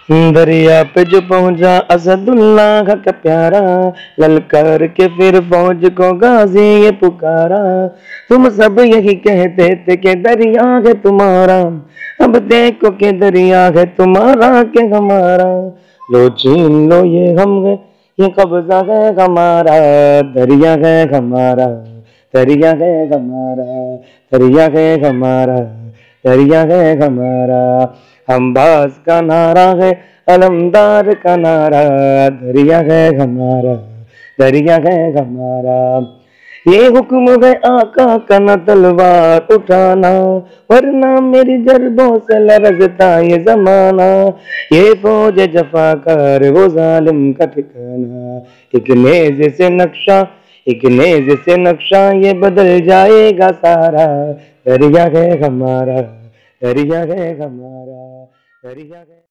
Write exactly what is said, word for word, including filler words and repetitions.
दरिया पे जो पहुंचा असदुल्लाह का प्यारा, ललकार के फिर फौज को गाजी ये पुकारा। तुम सब यही कहते थे कि दरिया है तुम्हारा, अब देखो कि दरिया है तुम्हारा के हमारा। लो छीन लो ये हम है, ये कब्जा है हमारा, दरिया है हमारा, दरिया है हमारा, दरिया है हमारा, दरिया है हमारा। हम बास का नारा है, अलमदार का नारा, दरिया है हमारा, दरिया है हमारा। ये हुक्म है आका का न तलवार उठाना, वरना मेरी जरबों से लरजता ये जमाना। ये फौज जफाकार वो जालिम का ठिकाना, एक नेज़े से नक्शा, एक नेज़े से नक्शा ये बदल जाएगा सारा। दरिया है हमारा, दरिया है हमारा, दरिया है।